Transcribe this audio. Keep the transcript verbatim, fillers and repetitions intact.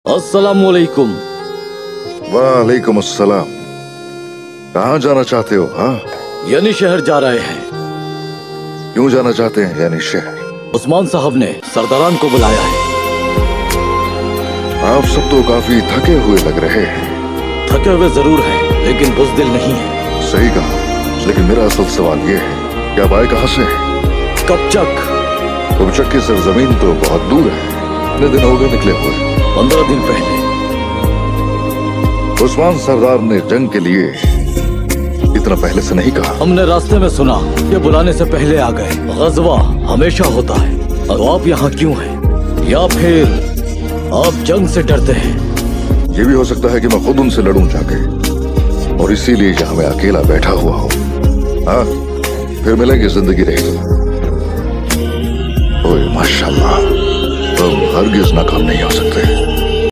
अस्सलामुअलैकुम। वालेकुम अस्सलाम। कहाँ जाना चाहते हो? हाँ, यानी शहर जा रहे हैं। क्यों जाना चाहते हैं यानी शहर? उस्मान साहब ने सरदारान को बुलाया है। आप सब तो काफी थके हुए लग रहे हैं। थके हुए जरूर हैं, लेकिन बुज़दिल नहीं है। सही कहा, लेकिन मेरा असल सवाल ये है कि आप आए कहाँ से हैं? कबचक। कबचक की सरजमीन तो बहुत दूर है। कितने दिन हो गए निकले हुए? पंद्रह दिन पहले। उस्मान सरदार ने जंग के लिए इतना पहले से नहीं कहा। हमने रास्ते में सुना कि बुलाने से पहले आ गए। गज़वा हमेशा होता है। और आप यहाँ क्यों हैं? या फिर आप जंग से डरते हैं? ये भी हो सकता है कि मैं खुद उनसे लड़ूं जाके, और इसीलिए यहाँ मैं अकेला बैठा हुआ हूँ। हाँ, फिर मिलेंगे जिंदगी रहेगी। ओए माशाल्लाह, तुम हरगिज नाकाम नहीं हो सकते।